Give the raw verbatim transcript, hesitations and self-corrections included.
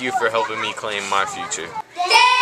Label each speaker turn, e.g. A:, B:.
A: you for helping me claim my future.
B: Yay!